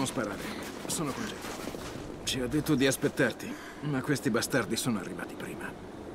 sparare. Sono con Jacob. Ci ha detto di aspettarti, ma questi bastardi sono arrivati prima.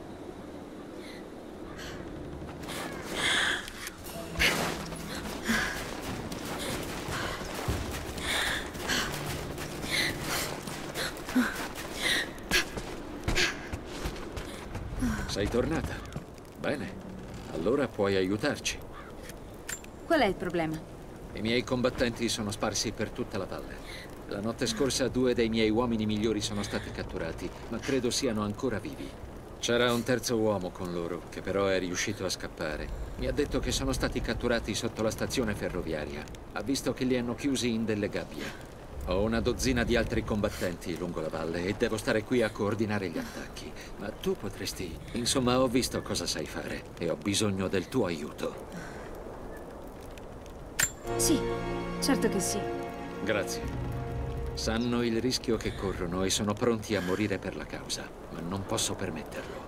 Sei tornata? Bene. Allora puoi aiutarci. Qual è il problema? I miei combattenti sono sparsi per tutta la valle. La notte scorsa 2 dei miei uomini migliori sono stati catturati, ma credo siano ancora vivi. C'era un terzo uomo con loro, che però è riuscito a scappare. Mi ha detto che sono stati catturati sotto la stazione ferroviaria. Ha visto che li hanno chiusi in delle gabbie. Ho una dozzina di altri combattenti lungo la valle e devo stare qui a coordinare gli attacchi. Ma tu potresti... Insomma, ho visto cosa sai fare e ho bisogno del tuo aiuto. Sì, certo che sì. Grazie. Sanno il rischio che corrono e sono pronti a morire per la causa, ma non posso permetterlo.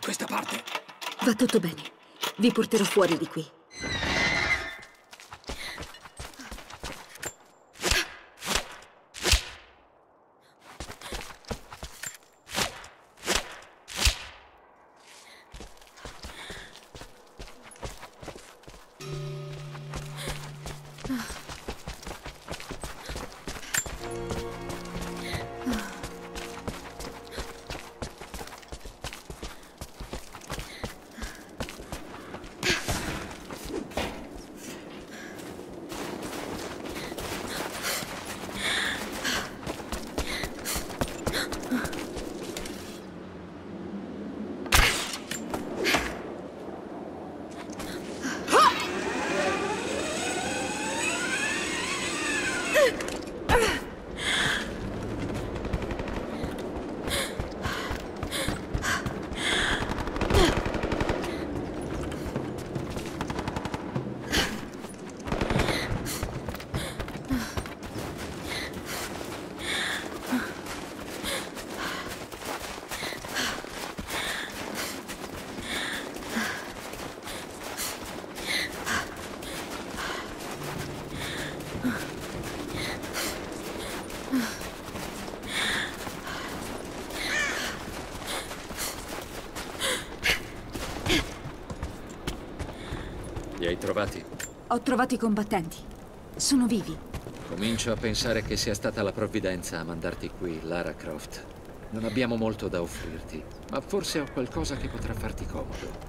questa parte. Va tutto bene. Vi porterò fuori di qui. Li hai trovati? Ho trovato i combattenti. Sono vivi. Comincio a pensare che sia stata la provvidenza a mandarti qui, Lara Croft. Non abbiamo molto da offrirti, ma forse ho qualcosa che potrà farti comodo.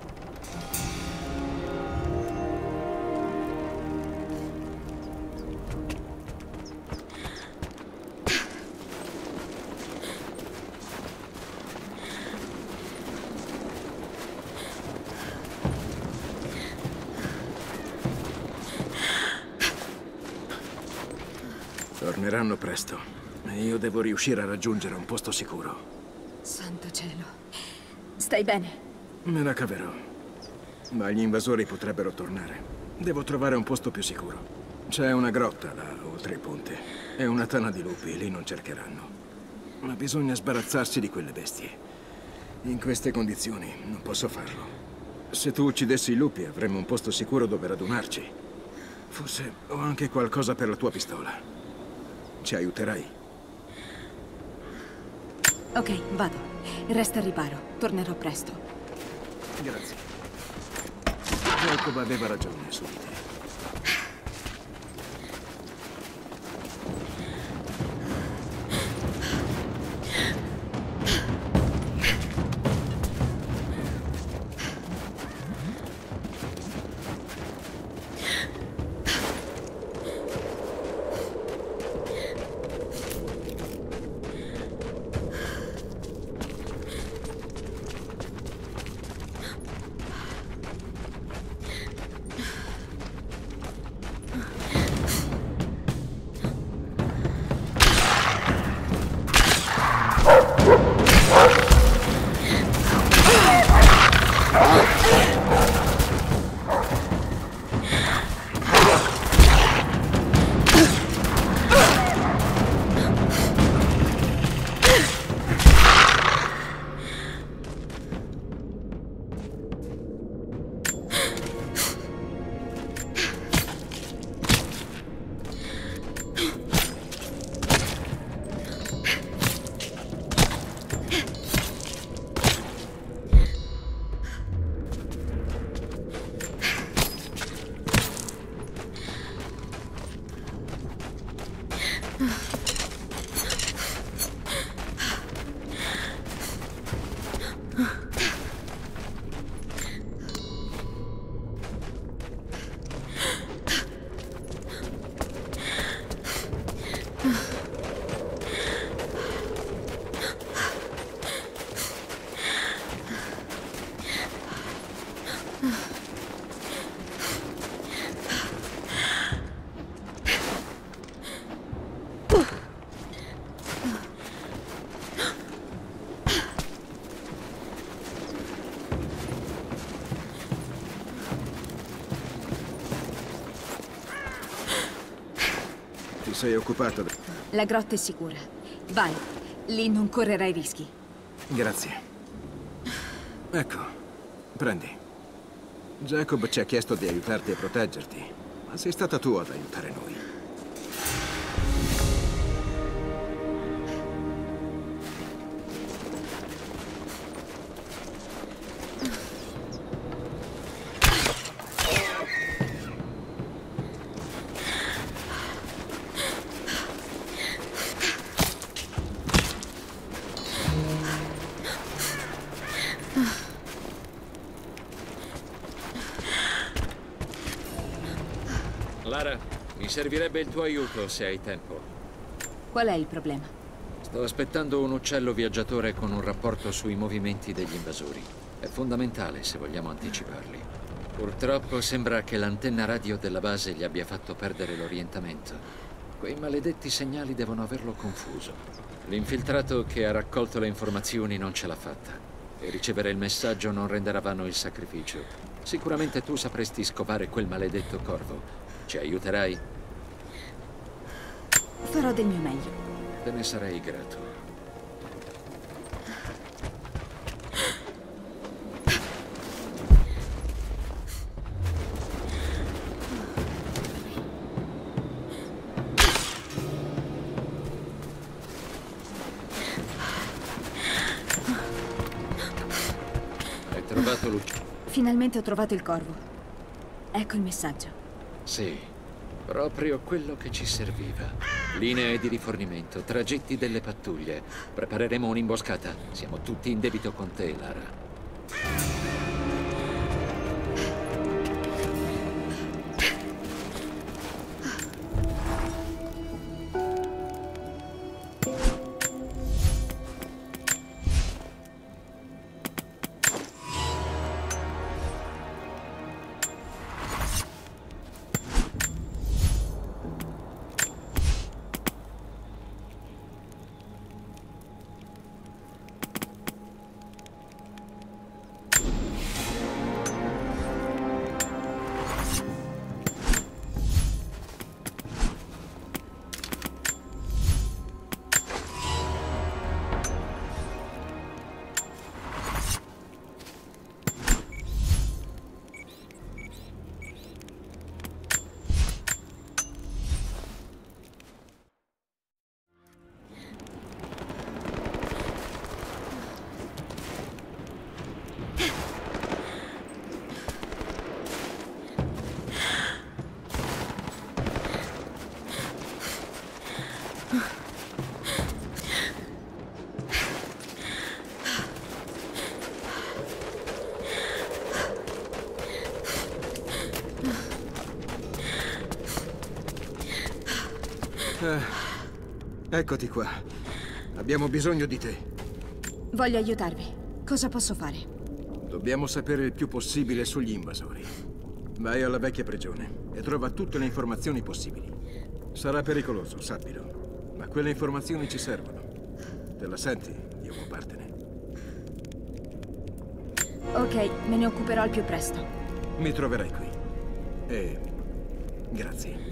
Torneranno presto. E io devo riuscire a raggiungere un posto sicuro. Santo cielo. Stai bene? Me la caverò. Ma gli invasori potrebbero tornare. Devo trovare un posto più sicuro. C'è una grotta là, oltre il ponte. E una tana di lupi, lì non cercheranno. Ma bisogna sbarazzarsi di quelle bestie. In queste condizioni non posso farlo. Se tu uccidessi i lupi avremmo un posto sicuro dove radunarci. Forse ho anche qualcosa per la tua pistola. Ci aiuterai? Ok, vado. Resta al riparo. Tornerò presto. Grazie. Jacob aveva ragione su di te. Sei occupato da... La grotta è sicura. Vai, lì non correrai rischi. Grazie. Ecco, prendi. Jacob ci ha chiesto di aiutarti a proteggerti, ma sei stata tu ad aiutare noi. Lara, mi servirebbe il tuo aiuto se hai tempo. Qual è il problema? Sto aspettando un uccello viaggiatore con un rapporto sui movimenti degli invasori. È fondamentale se vogliamo anticiparli. Purtroppo sembra che l'antenna radio della base gli abbia fatto perdere l'orientamento. Quei maledetti segnali devono averlo confuso. L'infiltrato che ha raccolto le informazioni non ce l'ha fatta. E ricevere il messaggio non renderà vano il sacrificio. Sicuramente tu sapresti scovare quel maledetto corvo. Ci aiuterai? Farò del mio meglio. Te ne sarei grato. Hai trovato l'uccello? Finalmente ho trovato il corvo. Ecco il messaggio. Sì, proprio quello che ci serviva. Linee di rifornimento, tragitti delle pattuglie. Prepareremo un'imboscata. Siamo tutti in debito con te, Lara. Eccoti qua. Abbiamo bisogno di te. Voglio aiutarvi. Cosa posso fare? Dobbiamo sapere il più possibile sugli invasori. Vai alla vecchia prigione e trova tutte le informazioni possibili. Sarà pericoloso, sappilo. Ma quelle informazioni ci servono. Te la senti di occupartene? Ok, me ne occuperò al più presto. Mi troverai qui. E grazie.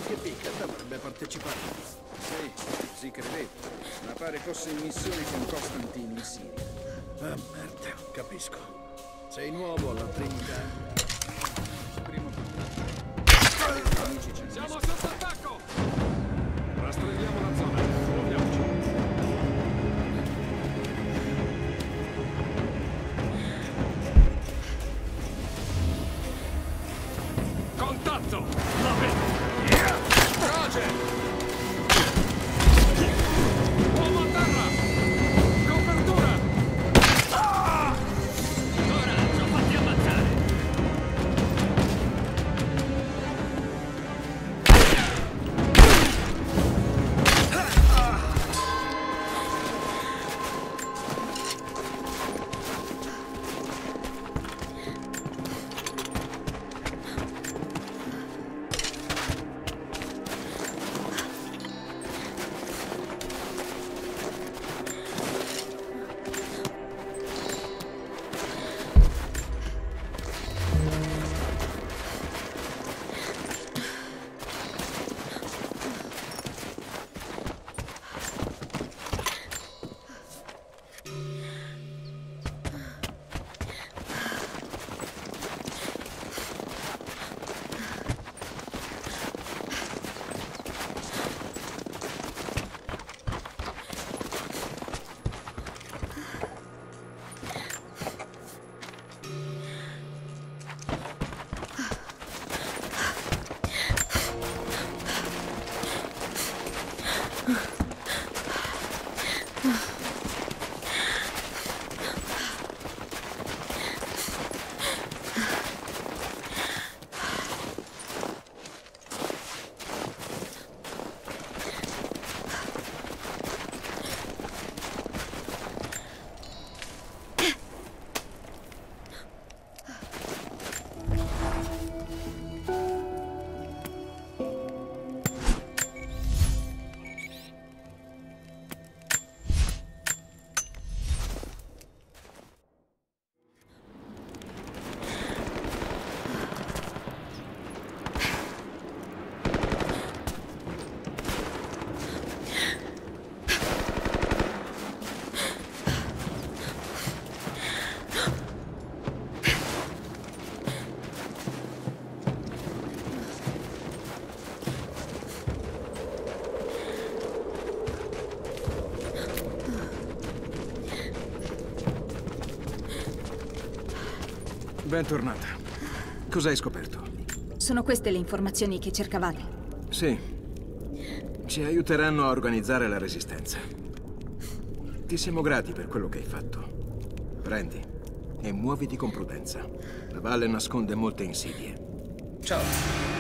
Anche Pickett avrebbe partecipato. Sì credevo. Ma pare fosse in missione con Costantine in Siria. Ah, merda, capisco. Sei nuovo alla Trinità. Primo contatto. Amici, ci Siamo sotto attacco! Rastrelliamo la zona. Muoviamoci. Contatto! Va bene! Roger! Uomo a terra! Copertura! Coraggio, fatti ammazzare! Bentornata. Cos'hai scoperto? Sono queste le informazioni che cercavate? Sì. Ci aiuteranno a organizzare la resistenza. Ti siamo grati per quello che hai fatto. Prendi e muoviti con prudenza. La valle nasconde molte insidie. Ciao.